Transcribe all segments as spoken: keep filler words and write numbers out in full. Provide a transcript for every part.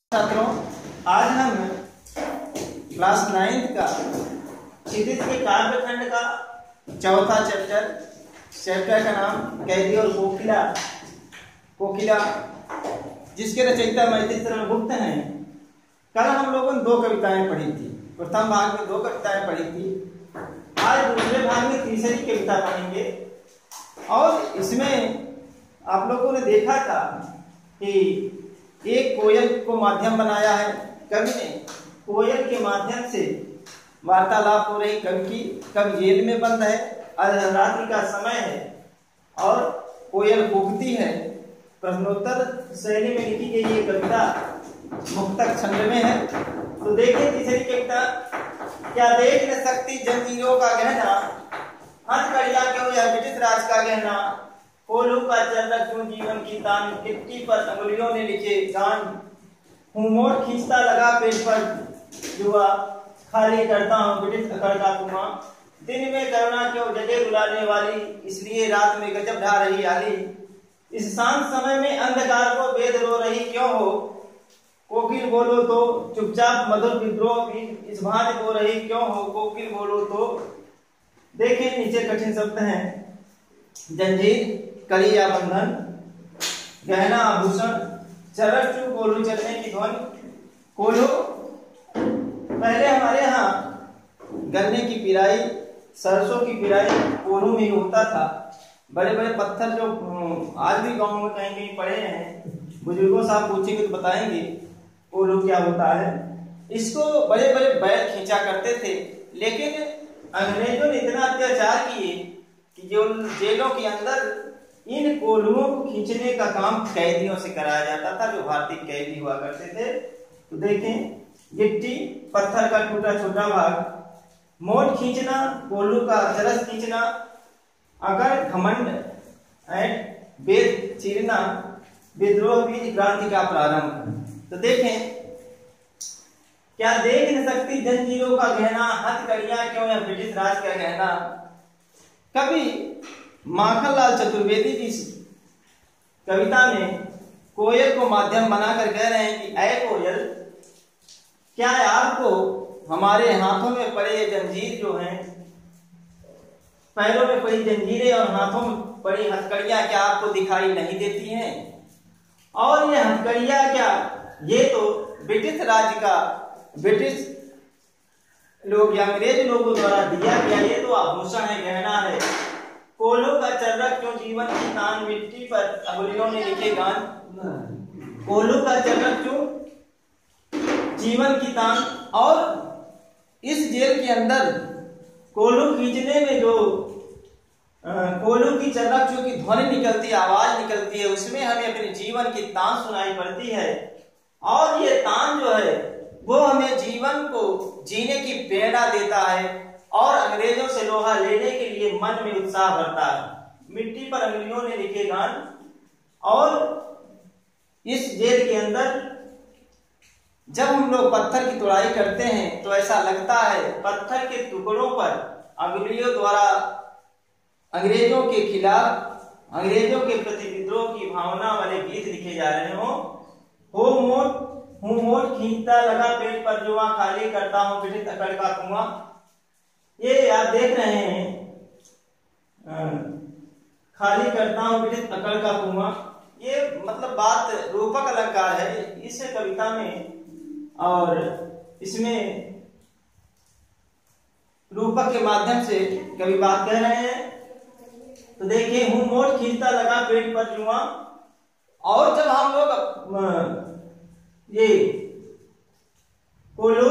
छात्रों, आज हम क्लास नाइन्थ का क्षितिज के काव्यखंड का चौथा चैप्टर चैप्टर का नाम कैदी और कोकिला कोकिला जिसके रचयिता मैथिली शरण गुप्त हैं। कल हम लोगों ने दो कविताएं पढ़ी थी। प्रथम भाग में दो कविताएं पढ़ी थी। आज दूसरे भाग में तीसरी कविता पढ़ेंगे और इसमें आप लोगों ने देखा था कि एक कोयल को माध्यम बनाया है कवि ने। कोयल के माध्यम से वार्तालाप हो रही कवि की। कवि जेल में बंद है, अर्धरात्रि का समय है और कोयल कूकती है। प्रश्नोत्तर शैली में लिखी गई ये कविता मुक्तक छंद में है। तो देखिए तीसरी कविता। क्या देख न सकती जंजीरों का गहना, हथकड़ियां क्यों यह ब्रिटिश राज का गहना, कोल्हू का चल क्यों जीवन की तान, मिट्टी पर अंगुलियों ने लिखे गान, हूँ मोट खींचता लगा पेट पर जुआ, खाली करता हूँ ब्रिटिश अकड़ का कुआं, दिन में करुणा क्यों जगे रुलाने वाली, इसलिए रात में गजब ढा रही आली, इस शांत समय में अंधकार को वेद रो रही क्यों हो, कोकिल बोलो तो चुपचाप मधुर विद्रोह भी इस भांति हो रही क्यों हो, कोकिल बोलो तो। देखिए नीचे कठिन शब्द हैं। जंजीर कड़ी या बंधन, गहना आभूषण, चरक चू कोल्हू चलने की ध्वनि। कोल्हू पहले हमारे यहाँ गन्ने की पिराई, सरसों की पिराई कोल्हू में ही होता था। बड़े बड़े पत्थर जो आज भी गांव में कहीं कहीं पड़े हैं, बुजुर्गों से आप पूछेंगे तो बताएंगे कोल्हू क्या होता है। इसको बड़े बड़े बैल खींचा करते थे, लेकिन अंग्रेजों ने इतना अत्याचार किए कि जो जेलों के अंदर इन कोल्हुओं को खींचने का काम कैदियों से कराया जाता था, जो भारतीय कैदी हुआ करते थे। तो देखें, गिट्टी पत्थर का टूटा छोटा भाग, मोट खींचना कोल्हू का चरस खींचना, अगर घमंड एंड वेद चीरना, विद्रोह बीज क्रांति का प्रारंभ। तो देखें, क्या देख न सकती जंजीरों का गहना, हथकड़ियां क्यों या ब्रिटिश राज का गहना। कभी माखनलाल चतुर्वेदी जी कविता में कोयल को माध्यम बनाकर कह रहे हैं कि ऐ कोयल, क्या आपको हमारे हाथों में पड़े ये जंजीर जो हैं, पैरों में पड़ी जंजीरें और हाथों में पड़ी हथकड़ियां क्या आपको दिखाई नहीं देती हैं। और ये हथकड़ियां क्या, ये तो ब्रिटिश राज का, ब्रिटिश लोग या अंग्रेज लोगों द्वारा दिया गया ये तो आभूषण है, गहना है। कोल्हू का चर्रक क्यों जीवन की तान, मिट्टी पर अंगुलियों ने लिखे गान। कोल्हू का चर्रक क्यों जीवन की तान, और इस जेल के अंदर कोल्हू खींचने में जो कोल्हू की चर्रक जो की ध्वनि निकलती है, आवाज निकलती है, उसमें हमें अपने जीवन की तान सुनाई पड़ती है। और ये तान जो है वो हमें जीवन को जीने की प्रेरणा देता है और अंग्रेजों से लोहा लेने के लिए मन में उत्साह भरता है। मिट्टी पर अंगुलियों ने लिखे गान। और इस जेल के अंदर जब हम लोग पत्थर की तोड़ाई करते हैं तो ऐसा लगता है पत्थर के टुकड़ों पर अंगुलियों द्वारा अंग्रेजों के खिलाफ, अंग्रेजों के प्रति विद्रोह की भावना वाले गीत लिखे जा रहे हो। हो मोट हूँ मोट खींचता लगा पेट पर जुआ, खाली करता हूँ ब्रिटिश अकड़ का कुआं। ये आप देख रहे हैं, खाली करता हूँ ब्रिटिश अकड़ का कुआं। ये मतलब बात रूपक अलंकार है इस कविता में, और इसमें रूपक के माध्यम से कवि बात कह रहे हैं। तो देखिए, हूँ मोट खींचता लगा पेट पर जुआ। और जब हम लोग ये कोल्हू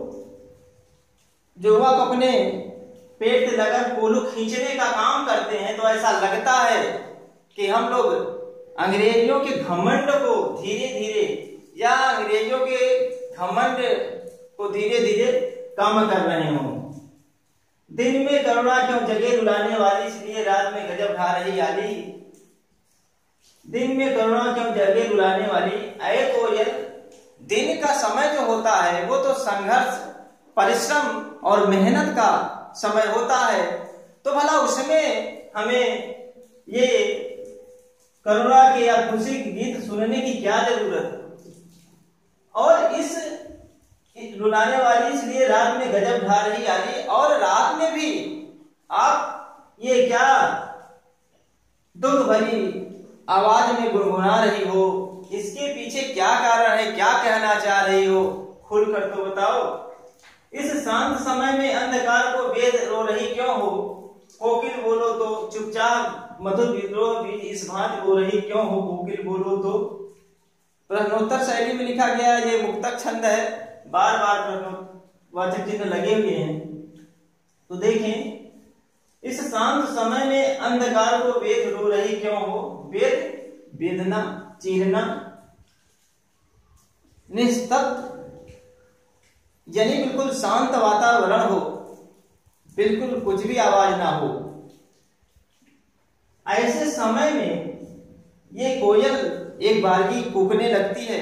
जुआ को अपने पेट से लगा कोल्हू खींचने का काम करते हैं, तो ऐसा लगता है कि हम लोग अंग्रेजों के घमंड को धीरे धीरे या अंग्रेजों के घमंड को धीरे धीरे कम कर रहे हों। दिन में करुणा क्यों जगे रुलाने वाली, इसलिए रात में गजब ढा रही आली। दिन में करुणा क्यों जगे रुलाने वाली, ऐ कोयल, दिन का समय जो होता है वो तो संघर्ष, परिश्रम और मेहनत का समय होता है, तो भला उसमें हमें ये करुणा के या खुशी के गीत सुनने की क्या जरूरत। और इस रुलाने वाली इसलिए रात में गजब ढा रही आली, और रात में भी आप ये क्या दुख भरी आवाज में गुनगुना रही हो, इसके पीछे क्या कारण है, क्या कहना चाह रही हो, खुलकर तो बताओ। इस शांत समय में अंधकार को वेद रो रही क्यों हो, कोकिल बोलो तो चुपचाप मधुर विद्रोह भी इस भांति हो रही क्यों हो, कोकिल बोलो तो। प्रश्नोत्तर शैली में लिखा गया, ये मुक्तक छंद है, बार बार प्रश्नवाचक चिन्ह लगे हुए हैं। तो देखें, इस शांत समय में अंधकार को वेद रो रही क्यों हो, वेद वेदना चीरना, निस्तब्ध यानी बिल्कुल शांत वातावरण हो, बिल्कुल कुछ भी आवाज ना हो। ऐसे समय में ये कोयल एक बारगी कूकने लगती है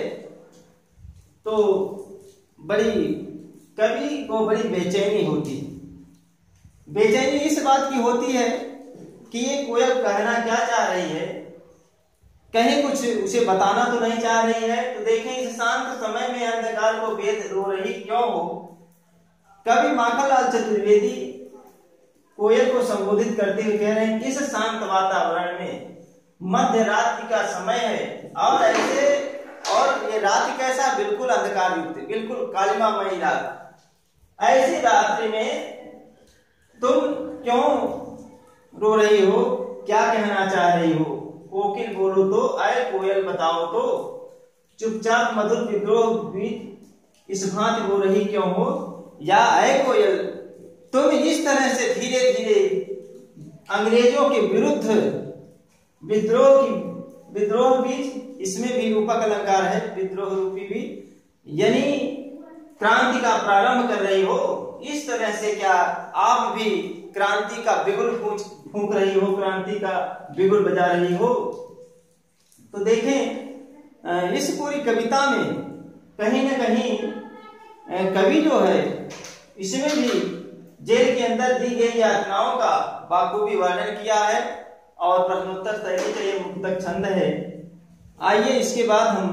तो बड़ी कवि को बड़ी बेचैनी होती है। बेचैनी इस बात की होती है कि ये कोयल कहना क्या चाह रही है, कहीं कुछ उसे बताना तो नहीं चाह रही है। तो देखें, इस शांत समय में अंधकार को वेद रो रही क्यों हो, कवि माखनलाल चतुर्वेदी कोयल को संबोधित करते हुए कह रहे हैं, इस शांत वातावरण में मध्य रात्रि का समय है, और ऐसे और ये रात्रि कैसा, बिल्कुल अंधकार युक्त, बिल्कुल कालिमामयी रात। ऐसी रात्रि में तुम क्यों रो रही हो, क्या कहना चाह रही हो, कोकिल बोलो तो, आए कोयल बताओ तो, चुपचाप मधुर विद्रोह भी इस भांति हो रही क्यों हो, या आए कोयल तुम इस तरह से धीरे धीरे अंग्रेजों के विरुद्ध विद्रोह की विद्रोह बीज, इसमें भी रूपक अलंकार है, विद्रोह रूपी भी, यानी क्रांति का प्रारंभ कर रही हो। इस तरह से क्या आप भी क्रांति का बिगुल फूंक रही हो, क्रांति का बिगुल बजा रही हो। तो देखें, इस पूरी कविता में कहीं न कहीं कवि जो है, इसमें भी जेल के अंदर दी गई यातनाओं का बाखूबी वर्णन किया है, और प्रश्नोत्तर शैली का ये मुक्तक छंद है। आइए इसके बाद हम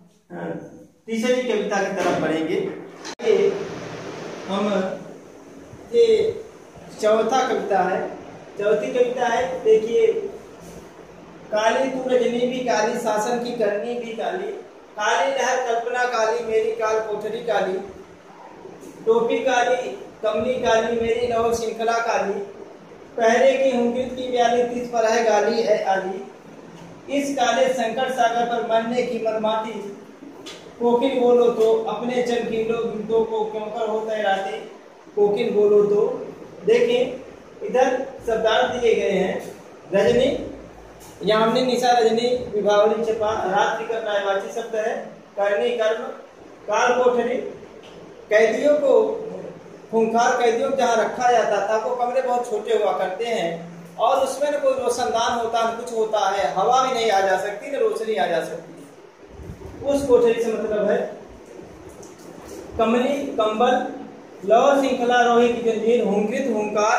तीसरी कविता की तरफ बढ़ेंगे। ये हम ये चौथा कविता है, चौथी कविता है। देखिए, काली तू रजनी भी काली, शासन की करनी भी काली, काली लहर कल्पना काली, मेरी काल कोठरी काली, टोपी काली कमली काली, मेरी लौ श्रृंखला काली, पहरे की हुंगित की ब्याली, तीस पर है गाली है आली, इस काले संकट सागर पर मरने की मनमाती, कोकिल बोलो तो अपने चमकीलों गीतों को क्यों कर होता है राती, कोकिल बोलो तो। देखें, इधर शब्दार्थ दिए गए हैं। रजनी, यामिनी निशा रजनी विभावरी छपा, रात्रि का पर्यायवाची शब्द है, करनी कर्म, काल कोठरी कैदियों को, खूंखार कैदियों को जहाँ रखा जाता था वो कमरे बहुत छोटे हुआ करते हैं, और उसमें न कोई रोशनदान होता न कुछ होता है, हवा भी नहीं आ जा सकती न रोशनी आ जा सकती। उस कोठरी से मतलब है कमली कंबल, लौ श्रृंखला रोही की जंजीर, हुंकृत हुंकार,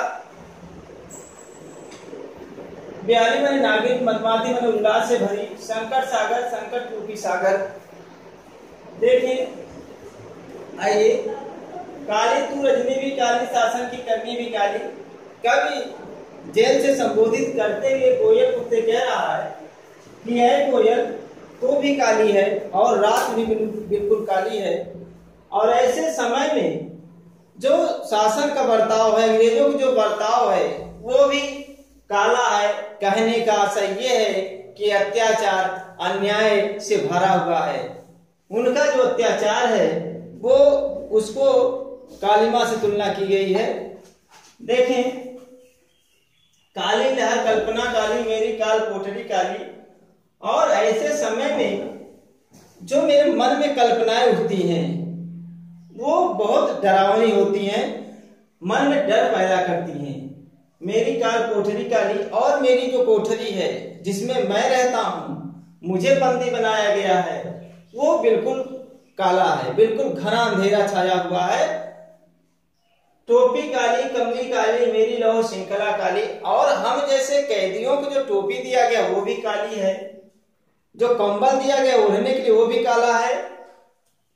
ब्याली में नागिन, मदमाती में उल्लास से भरी, संकट सागर संकट रूपी सागर। देखिए, आइए, काली तू रजनी भी काली, शासन की करनी भी काली। कवि जेल से संबोधित करते हुए कोयल उससे कह रहा है कि है कोयल तो भी काली है, और रात भी बिल्कुल काली है, और ऐसे समय में जो शासन का बर्ताव है, अंग्रेजों का जो बर्ताव है वो भी काला है। कहने का आशय ये है कि अत्याचार अन्याय से भरा हुआ है, उनका जो अत्याचार है वो उसको कालिमा से तुलना की गई है। देखें, काली लहर कल्पना काली, मेरी काल कोठरी काली, और ऐसे समय में जो मेरे मन में कल्पनाएं उठती हैं वो बहुत डरावनी होती हैं, मन में डर पैदा करती हैं। मेरी काल कोठरी काली, और मेरी जो कोठरी है जिसमें मैं रहता हूं, मुझे बंदी बनाया गया है, वो बिल्कुल काला है, बिल्कुल घना अंधेरा छाया हुआ है। टोपी काली कमली काली, मेरी लौ श्रृंखला काली, और हम जैसे कैदियों को जो टोपी दिया गया वो भी काली है, जो कंबल दिया गया ओढ़ने के लिए वो भी काला है,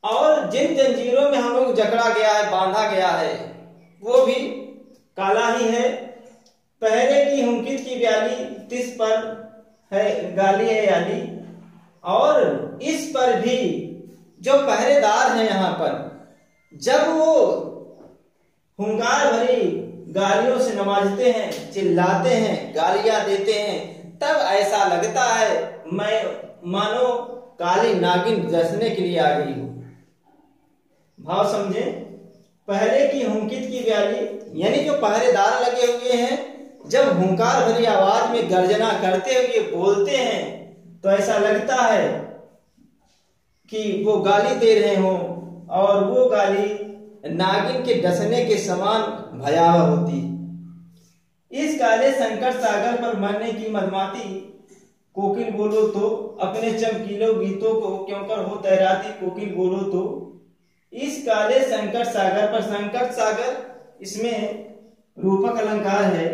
और जिन जंजीरों में हम लोग जकड़ा गया है, बांधा गया है, वो भी काला ही है। पहरे की हुंकित की ब्याली, तिस पर है गाली है याली। और इस पर भी जो पहरेदार हैं यहाँ पर, जब वो हुंकार भरी गालियों से नवाजते हैं, चिल्लाते हैं, गालियां देते हैं, तब ऐसा लगता है मैं मानो काली नागिन डसने के लिए आ गई हूं। भाव समझे? पहरे की हुंकित की ब्याली यानी जो पहरेदार लगे हुए हैं, जब हुंकार भरी आवाज में गर्जना करते हुए बोलते हैं तो ऐसा लगता है कि वो गाली दे रहे हों, और वो गाली नागिन के डसने के समान भयावह होती। इस काले संकट सागर पर मरने की मदमाती, कोकिल बोलो तो अपने चमकीले गीतों को क्यों कर हो तैराती, कोकिल बोलो तो। इस काले संकट सागर पर, संकट सागर इसमें रूपक अलंकार है,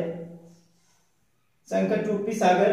संकट रूपी सागर।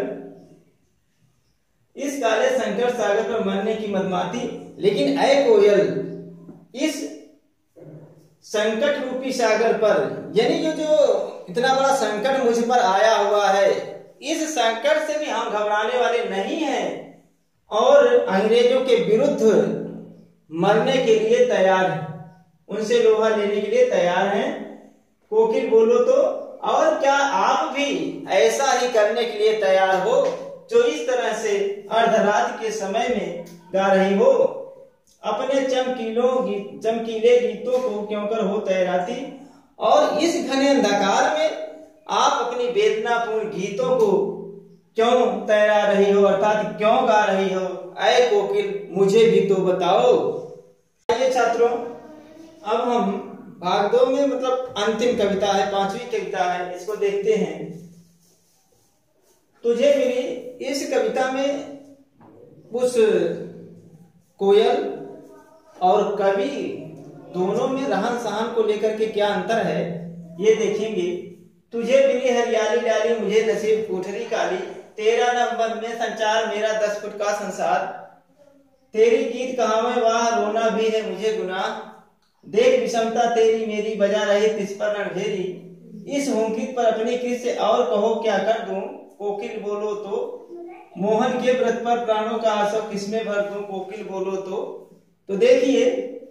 इस काले संकट सागर पर मरने की मदमाती, लेकिन ऐ कोयल, इस संकट रूपी सागर पर, यानी जो जो इतना बड़ा संकट मुझ पर आया हुआ है, इस संकट से भी हम घबराने वाले नहीं हैं और अंग्रेजों के विरुद्ध मरने के लिए तैयार हैं, उनसे लोहा लेने के लिए तैयार हैं। कोकिल बोलो तो, और क्या आप भी ऐसा ही करने के लिए तैयार हो जो इस तरह से अर्धरात के समय में गा रही हो? अपने चमकीलों गीत चमकीले गीतों को क्यों कर हो तैराती, और इस घने अंधकार में आप अपनी वेदनापूर्ण गीतों को क्यों तैरा रही हो, अर्थात क्यों गा रही हो? ऐ कोकिल मुझे भी तो बताओ। आइए छात्रों, अब हम भाग दो में, मतलब अंतिम कविता है, पांचवी कविता है, इसको देखते हैं। तुझे मिली, इस कविता में उस कोयल और कवि दोनों में रहन सहन को लेकर के क्या अंतर है ये देखेंगे। तुझे मिली हरियाली डाली, मुझे नसीब कोठरी काली, तेरा नंबर में संचार मेरा दस फुट का संसार, तेरी गीत कहावे वाह रोना भी है मुझे गुनाह, देख विषमता तेरी मेरी बजा रही तिस पर रणभेरी, इस हुंकित पर अपनी किस से और कहो क्या कर दूं, कोकिल बोलो तो, मोहन के व्रत पर प्राणों का आंसू किसमें भर दूं, कोकिल बोलो तो। तो देखिए,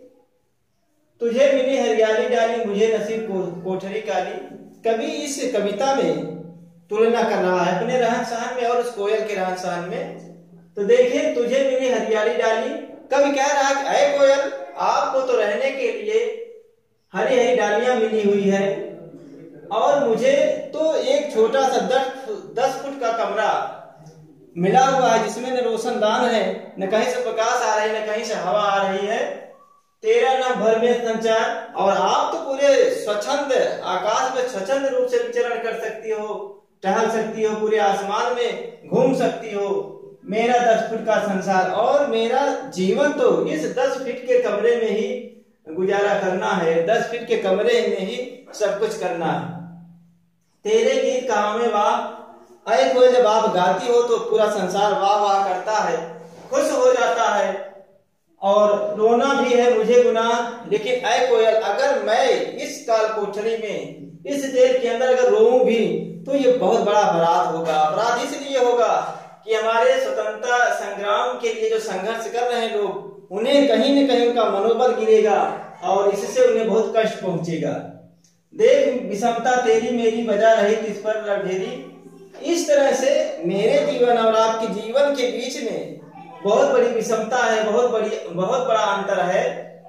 तुझे मिली हरियाली डाली, मुझे नसीब कोठरी काली, कवि इस कविता में तुलना कर रहा है अपने रहन सहन में और उस कोयल के रहन सहन में। तो देखिए, तुझे मिली हरियाली डाली, कवि कह रहा है कि अरे कोयल, आपको तो रहने के लिए हरी हरी डालियां मिली हुई है, और मुझे तो एक छोटा सा दस दस फुट का कमरा मिला हुआ है जिसमें न रोशनदान है, न कहीं से प्रकाश आ रही, न कहीं से हवा आ रही है, तेरा न भर में संचार, और आप तो पूरे स्वच्छंद आकाश में स्वच्छंद रूप से विचरण कर सकती हो, टहल सकती हो, पूरे आसमान में घूम सकती हो, मेरा दस फुट का संसार, और मेरा जीवन तो इस दस फीट के कमरे में ही गुजारा करना है, दस फीट के कमरे में ही सब कुछ करना है। तेरे गीत कहां में वाह, अरे कोई जब आप गाती हो तो पूरा संसार वाह वाह करता है, खुश हो जाता है, और रोना भी है मुझे गुनाह, लेकिन ऐ कोयल, अगर मैं इस काल कोठरी में, इस जेल के अंदर अगर रोऊं भी तो ये बहुत बड़ा अपराध होगा। अपराध इसलिए होगा कि हमारे स्वतंत्रता संग्राम के लिए जो संघर्ष कर रहे हैं लोग, उन्हें कहीं न कहीं उनका मनोबल गिरेगा और इससे उन्हें बहुत कष्ट पहुंचेगा। देख विषमता तेरी मेरी बजा रही तिस पर रणभेरी, इस तरह से मेरे जीवन और आपके जीवन के बीच में बहुत बड़ी विषमता है, बहुत बड़ी बहुत बड़ा अंतर है,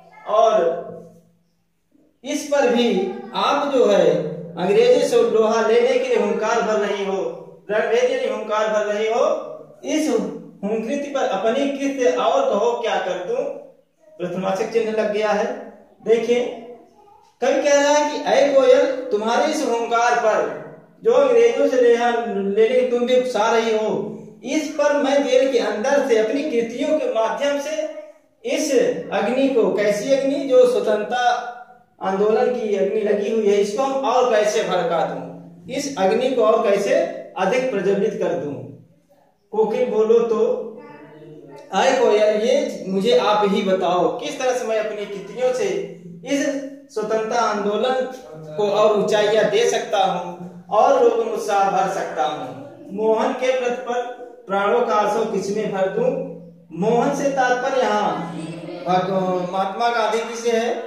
और इस पर भी आप जो है अंग्रेजी से लोहा लेने के लिए हुंकार भर रही हो, रणभेरी हुंकार भर रही हो, इस हुंकृति पर अपनी कृत्य और कहो क्या कर दूं, प्रश्नवाचक चिन्ह लग गया है। देखिए, कवि कह रहा है कि ऐ कोयल, तुम्हारे इस हुंकार पर जो अंग्रेजों से लेने की तुम भी उकसा रही हो, इस पर मैं जेल के अंदर से अपनी कृतियों के माध्यम से इस अग्नि को, कैसी अग्नि, जो स्वतंत्रता आंदोलन की अग्नि लगी हुई है, इसको हम और कैसे भड़का दूं, इस अग्नि को और कैसे अधिक प्रज्वलित कर दूं। कोकिल बोलो तो, आए कोयल ये मुझे आप ही बताओ, किस तरह से मैं अपनी कृतियों से इस स्वतंत्रता आंदोलन को और ऊंचाइयां दे सकता हूँ और लोगों में उत्साह भर सकता हूँ। मोहन के व्रत पर प्राणों का आंसू किसमें भर दूं। मोहन से तात्पर्य यहाँ महात्मा गांधी जी से है।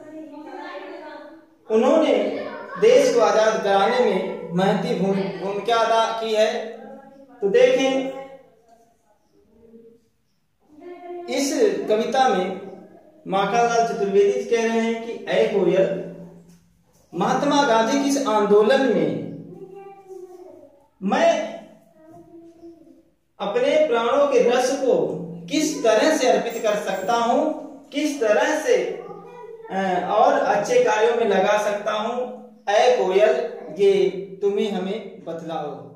उन्होंने देश को आजाद कराने में महती भूमिका अदा की है। तो देखें इस कविता में माखनलाल चतुर्वेदी कह रहे हैं कि ऐ कोयल, महात्मा गांधी के इस आंदोलन में मैं अपने प्राणों के रस को किस तरह से अर्पित कर सकता हूं, किस तरह से और अच्छे कार्यों में लगा सकता हूं। ऐ कोयल ये तुम्हें हमें बतलाओ।